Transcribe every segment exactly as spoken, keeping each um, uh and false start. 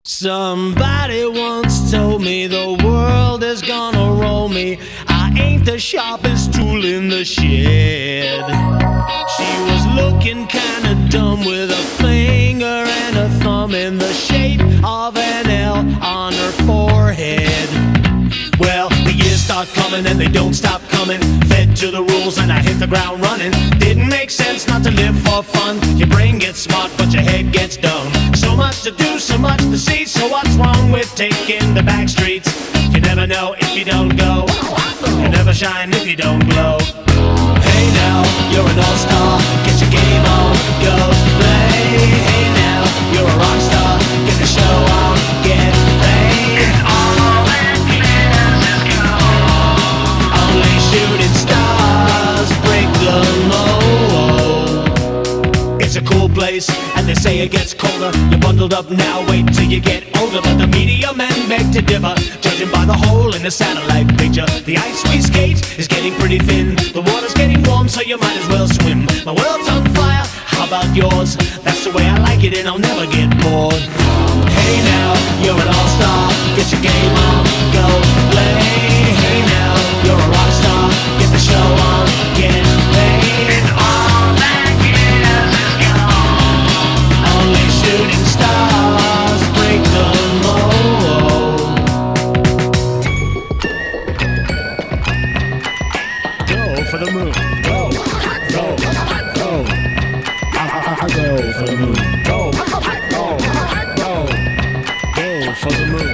Somebody once told me the world is gonna roll me. I ain't the sharpest tool in the shed. She was looking kinda dumb with a finger and a thumb in the shape of an L on her forehead. Well, the years start coming and they don't stop coming. Fed to the rules and I hit the ground running. Didn't make sense not to live for fun. Your brain gets smart but your head gets dumb. So much to do, so much to see. So what's wrong with taking the back streets? You never know if you don't go. You never shine if you don't glow. Hey now, you're an all-star. Get your game on, go play. Hey now, you're a rock star. Get the show on, get paid. All that glitters is gold. Only shooting stars break the mold. It's a cool place, and they say it gets colder. You're bundled up now, wait till you get older. But the media men beg to differ, judging by the hole in the satellite picture. The ice we skate is getting pretty thin. The water's getting warm, so you might as well swim. My world's on fire, how about yours? That's the way I like it, and I'll never get bored. Hey now, you're an all-star. Get your game on, go play. Hey now, you're a rock star. Get the show on, get paid. All that glitters is gold. Only shooting stars break the mold. Go for the moon. Go, go, go. I go for the moon. Go, go, go. Go for the moon.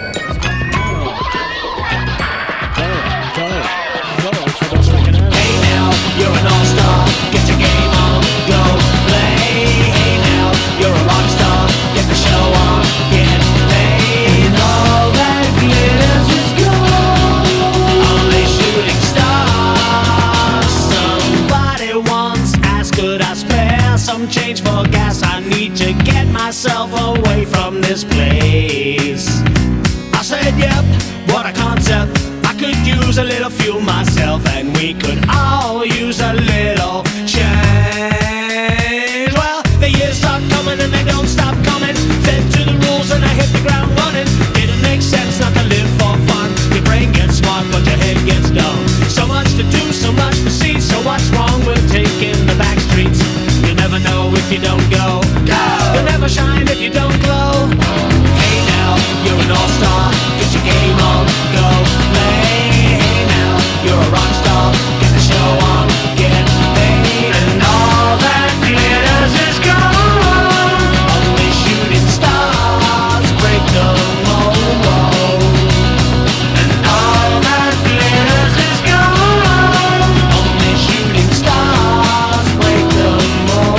Go, go, go for the moon. Hey now, you're an all-star. Get your game on, go play. Hey now, you're a rock star. Get the show on, get paid. All that glitters is gold. Only shooting stars. Somebody once asked, could I spare some change for gas? I need to get myself away from this place. I said, yep, what a concept. I could use a little fuel myself, and we could all use a little change. Well, the years start coming and they don't stop coming. Fed to the rules and I hit the ground running. Didn't make sense not to live for fun. Your brain gets smart but your head gets dumb. So much to do, so much to see. So what's wrong with taking the back streets? You never know if you don't go. You'll never shine if you don't glow. Hey now, you're an all-star. Get your game on, go play. Hey now, you're a rock star. Get the show on, get paid. And all that glitters is gold. Only shooting stars break the mold. And all that glitters is gold. Only shooting stars break the mold.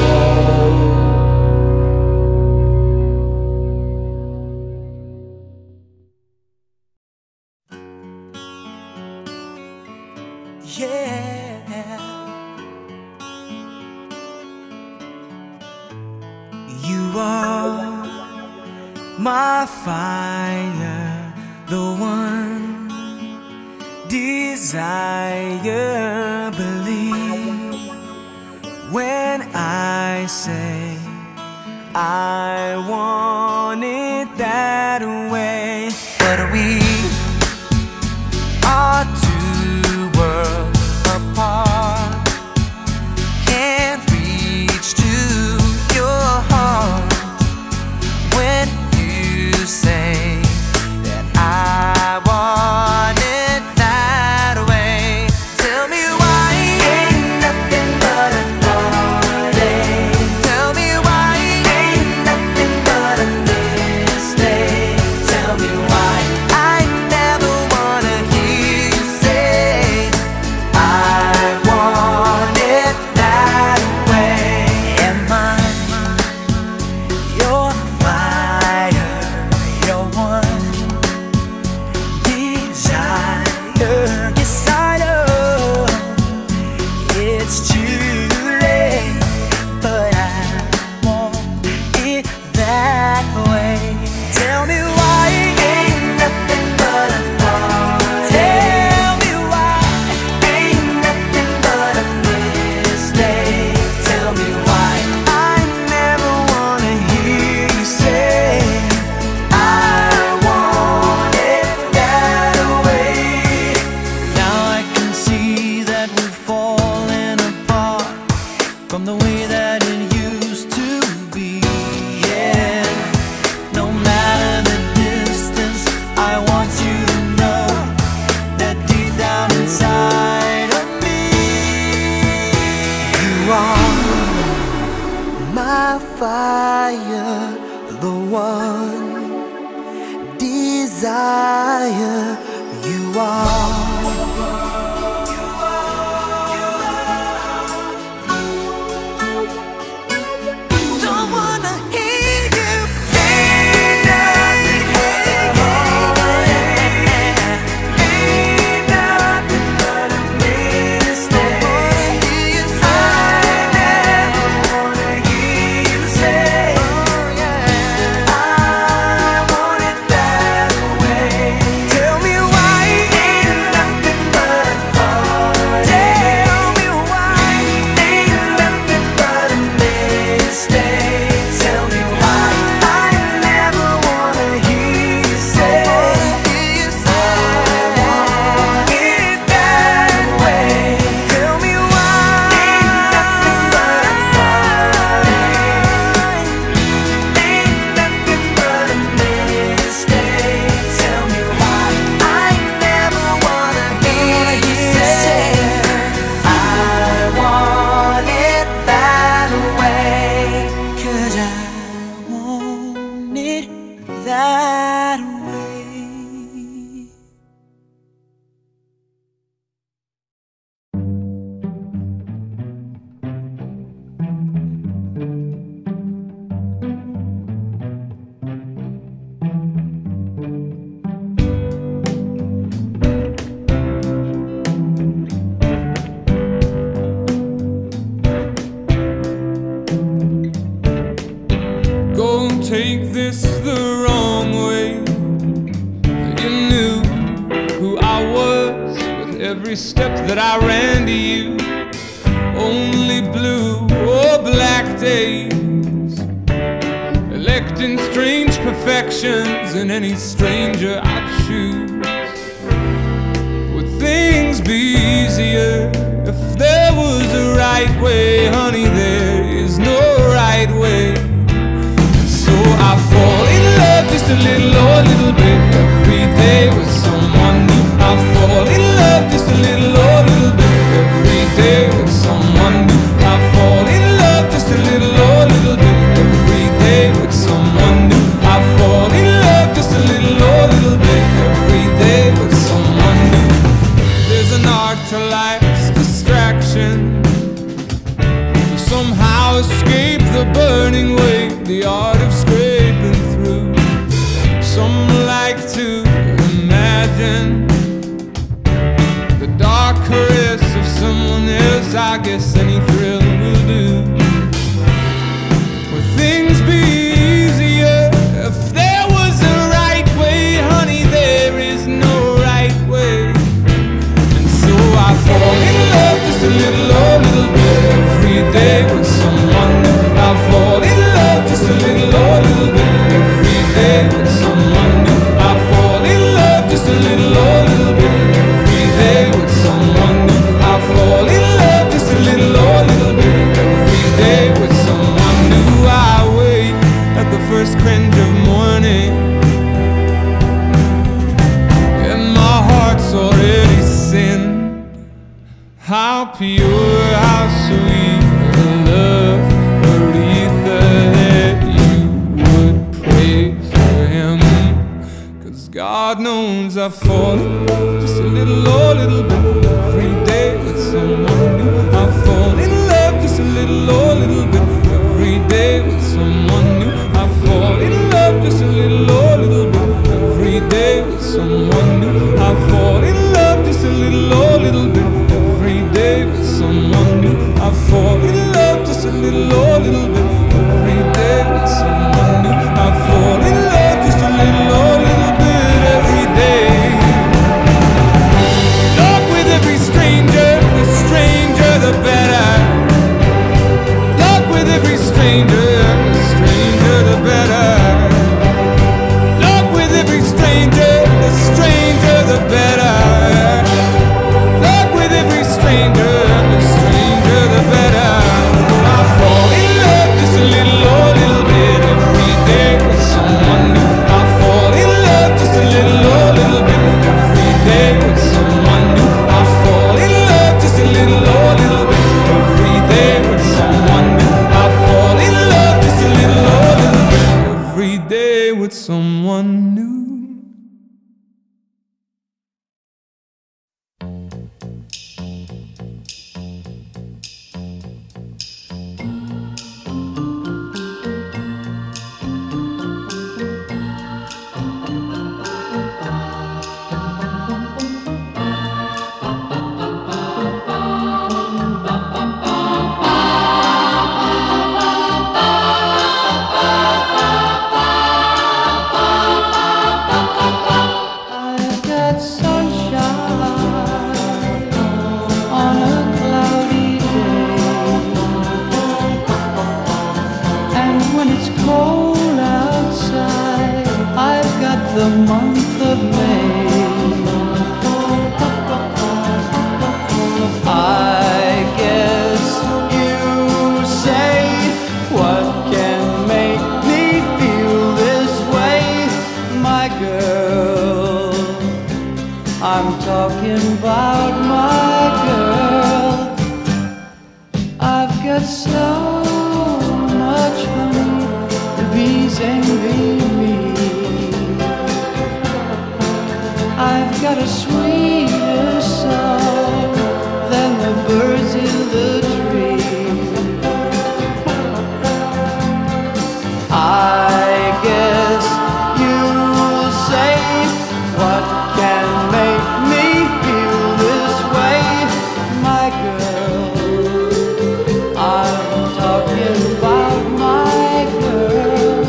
Yeah, you are my fire, the one desire. Believe when I say I want it that way. But we are two worlds apart. Can't reach to your heart when you say that I want it that way. Tell me why ain't nothing but a heartache. Tell me why ain't nothing but a mistake. Tell me why I desire. You are. That way. Don't take this the wrong way. You knew who I was with every step that I ran to you. Only blue or black days, electing strange perfections in any stranger I'd choose. Would things be easier if there was a right way? Honey, there is no right way. I fall in love just a little or a little bit every day with someone new. I fall in love just a little or a little bit every day with someone new. I fall in love just a little or a little bit every day with someone new. I fall in love just a little or a little bit every day with someone new. There's an art to life's distraction, to somehow escape the burning weight, the art of scraping through. Some like to imagine the dark caress of someone else. I guess any thrill will do. Would things be easier if there was a right way? Honey, there is no right way. And so I fall in love just a little or a little bit every day with someone new. I fall in love just a little or a little bit every day with someone new. I fall in love just a little or a little bit every day with someone new. I fall in love just a little or a little bit every day with someone new. I wait at the first cringe of morning, and my heart's already sinned. How pure, how sweet the love, Aretha, that you would pray for him. Cause God knows I fall in love just a little or a little bit every day with someone new. I fall in love just a little or a little bit every day with someone new. I fall in love just a little or a little bit every day with someone new. I fall in love just a little or a little bit every day with someone new. I fall in love just a little or a little bit every day with someone new. I fall in love just a little or a little bit every day. Talk with every stranger, the stranger the better. Talk with every stranger, the stranger the better. Talk with every stranger, the stranger the better. Talk with every stranger, the stranger the better. I fall in love just a little or a little bit every day with someone new. I fall in love just a little or a little bit every day with someone new. I fall in love just a little or a little bit every day with someone new. I fall in love just a little or a little bit every day with someone new. the month of May. I guess you say, what can make me feel this way, my girl? I'm talking about my girl. I've got so much honey, the bees envy me. I've got a sweeter song than the birds in the tree. I guess you'll say, what can make me feel this way, my girl? I'm talking about my girl.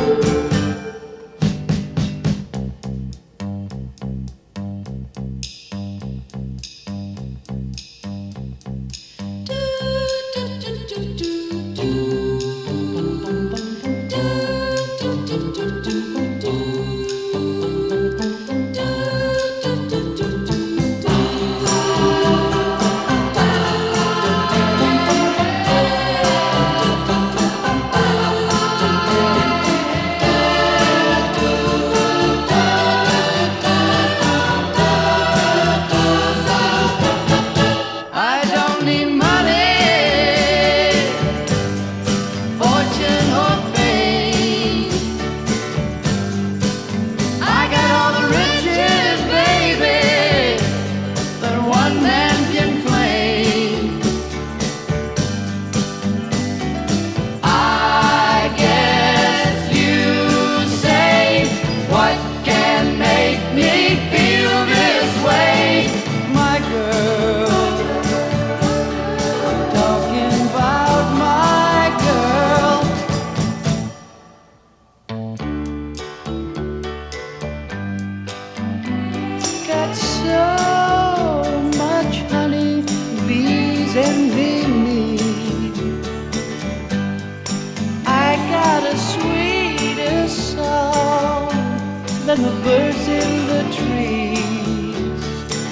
And the birds in the trees.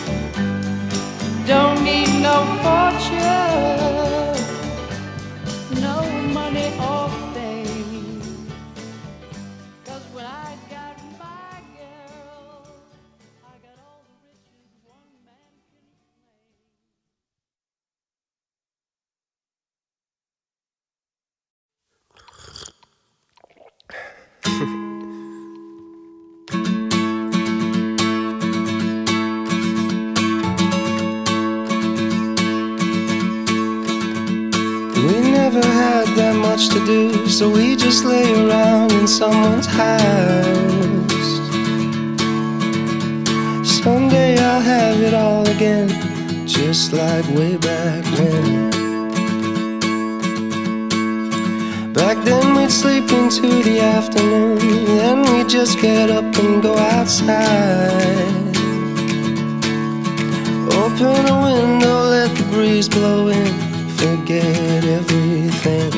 Don't need no fortune, no money or fame, 'cause when I got my girl, I got all the riches one man can claim. Never had that much to do, so we just lay around in someone's house. Someday I'll have it all again, just like way back when. Back then we'd sleep into the afternoon, then we'd just get up and go outside. Open a window, let the breeze blow in, forget everything.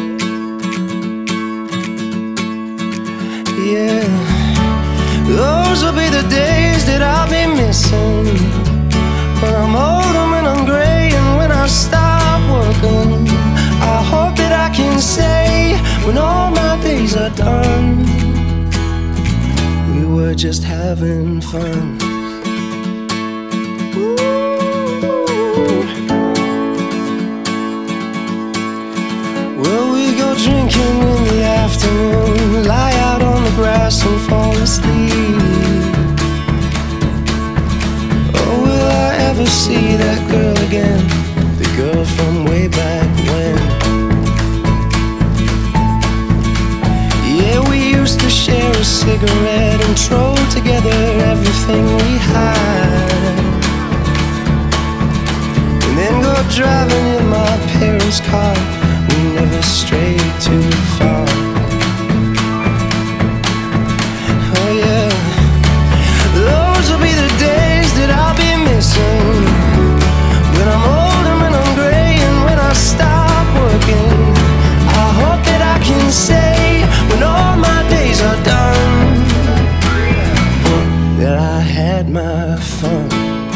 Yeah, those will be the days that I'll be missing, when I'm old and when I'm gray and when I stop working. I hope that I can say, when all my days are done, we were just having fun. Drinking in the afternoon, lie out on the grass and fall asleep. Oh, will I ever see that girl again, the girl from way back when? Yeah, we used to share a cigarette and throw together everything we had, and then go driving in my parents' car. We never strayed too far. Oh yeah, those will be the days that I'll be missing, when I'm old and when I'm gray and when I stop working. I hope that I can say, when all my days are done, had my fun.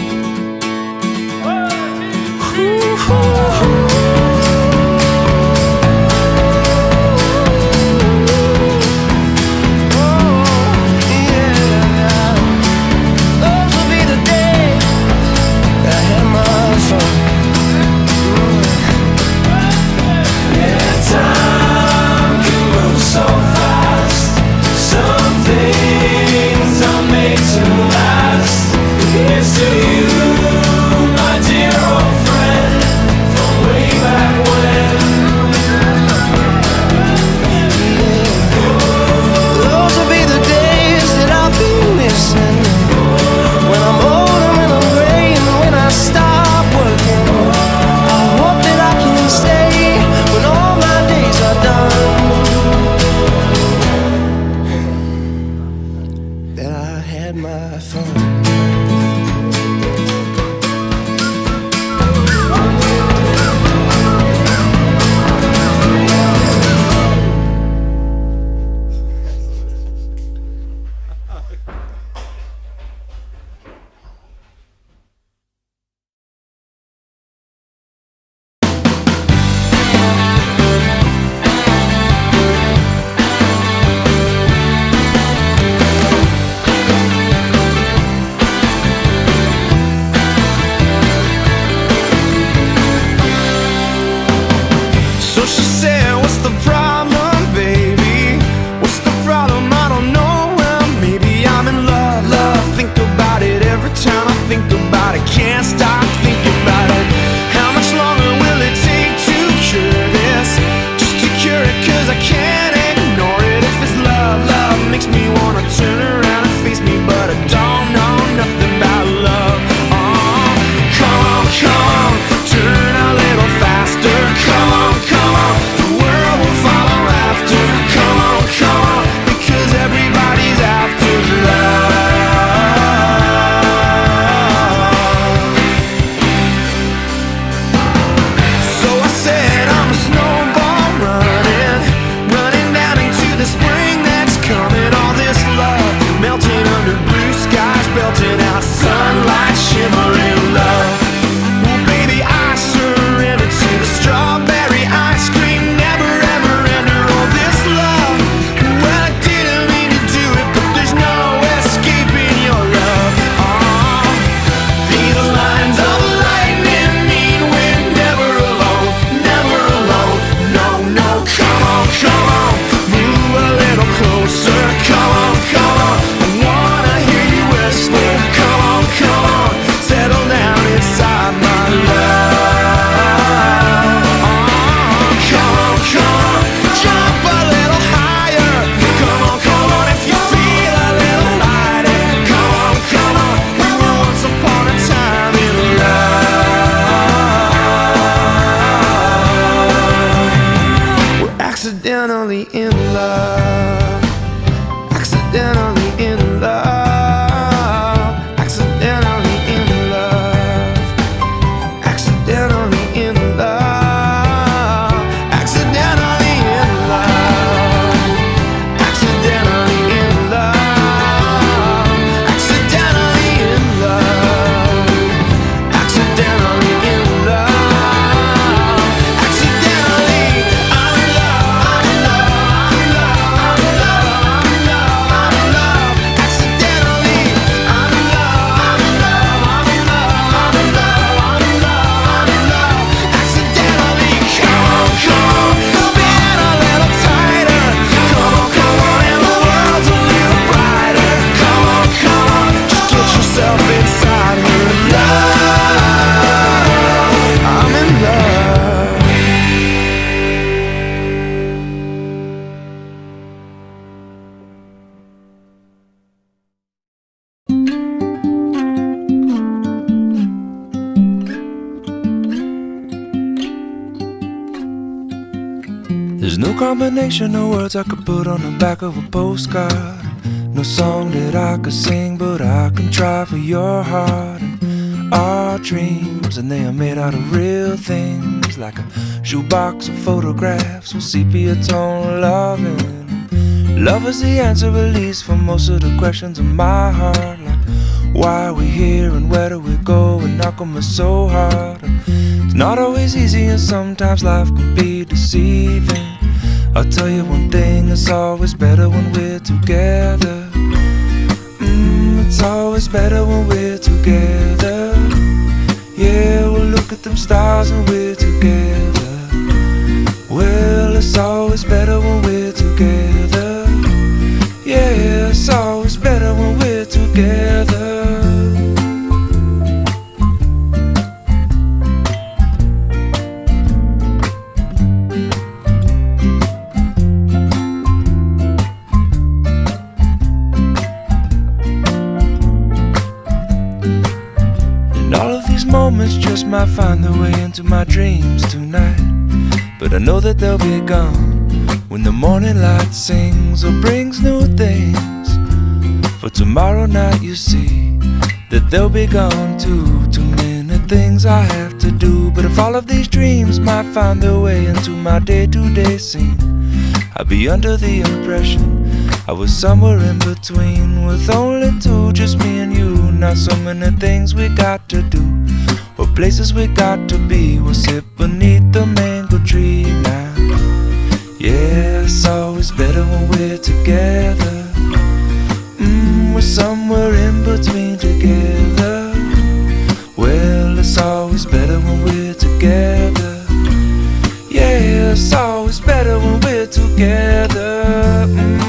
Ooh-hoo-hoo. Accidentally in love, accidentally in love, accidentally in love, accidentally in love, accidentally in love, accidentally in love, accidentally in love, accidentally in love, accidentally I'm in love, I'm in love, I'm in love, I'm in love, I'm in love, accidentally I'm in love, I'm in love, I'm in love, I'm in love, I'm in love, I'm in love, accidentally. Come on, come on, spin a little tighter. Come on, come on, and the world's a little brighter. Come on, come on, just get yourself inside her love. I'm in love. There's no combination of words I could put on the back of a postcard. No song that I could sing, but I can try for your heart. And our dreams, and they are made out of real things, like a shoebox of photographs with sepia tone loving. Love is the answer, at least, for most of the questions in my heart. Like, why we're here and where do we go, and knock on me so hard. It's not always easy and sometimes life can be deceiving. I'll tell you one thing, it's always better when we're together. Mm, it's always better when we're together. Yeah, we'll look at them stars and we're together. Well, it's always better when we're together. Yeah, it's always better when we're together. And all of these moments just might find their way into my dreams tonight, but I know that they'll be gone when the morning light sings or brings new things. For tomorrow night you see that they'll be gone too. Too many things I have to do, but if all of these dreams might find their way into my day-to-day scene, I'd be under the impression I was somewhere in between, with only two, just me and you. Not so many things we got to do, or places we got to be. We'll sit beneath the mango tree now. Yeah, it's always better when we're together. Mm, we're somewhere in between together. Well, it's always better when we're together. Yeah, it's always better when we're together. Mm.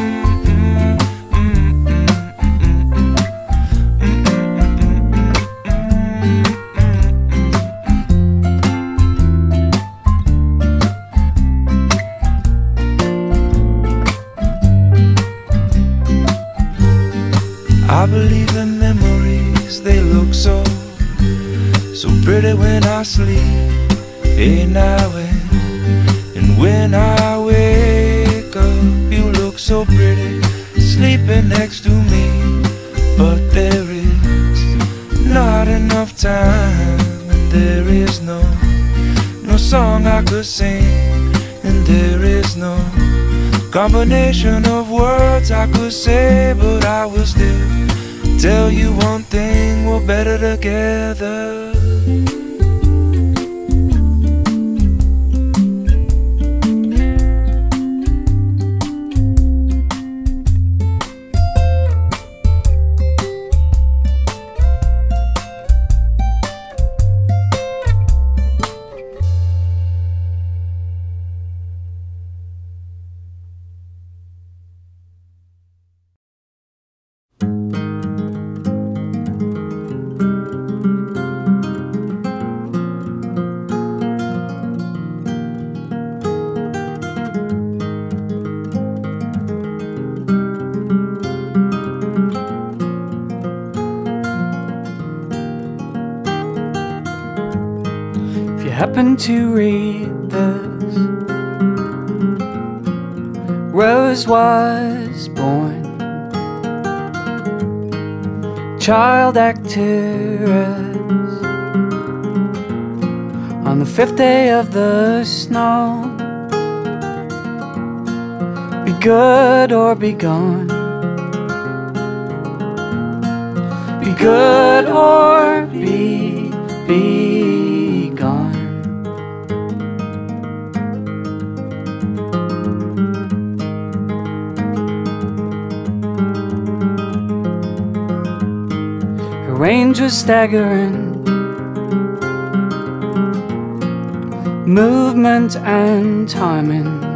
I believe in memories, they look so, so pretty when I sleep. Hey now and, and when I wake up, you look so pretty, sleeping next to me. But there is not enough time, and there is no, no song I could sing, and there is no combination of words I could say, but I will still tell you one thing, we're better together. Happen to read this, Rose was born, child actress, on the fifth day of the snow. Be good or be gone, be good or be, be gone. Range was staggering, movement and timing